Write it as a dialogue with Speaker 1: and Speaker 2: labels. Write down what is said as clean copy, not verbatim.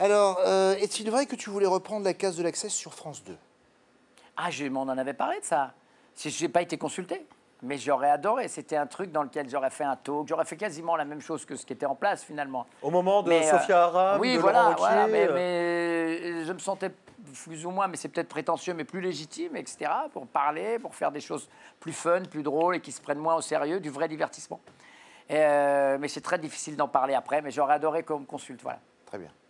Speaker 1: Alors, est-il vrai que tu voulais reprendre la case de l'Access sur France 2?
Speaker 2: Ah, je m'en en avais parlé de ça. Je n'ai pas été consulté, mais j'aurais adoré. C'était un truc dans lequel j'aurais fait un talk. J'aurais fait quasiment la même chose que ce qui était en place, finalement.
Speaker 3: Au moment de Sophia Aram,
Speaker 2: oui,
Speaker 3: de
Speaker 2: voilà,
Speaker 3: Laurent Wauquiez,
Speaker 2: mais je me sentais plus ou moins, mais c'est peut-être prétentieux, mais plus légitime, etc., pour parler, pour faire des choses plus fun, plus drôles et qui se prennent moins au sérieux, du vrai divertissement. Mais c'est très difficile d'en parler après, mais j'aurais adoré qu'on me consulte, voilà.
Speaker 1: Très bien.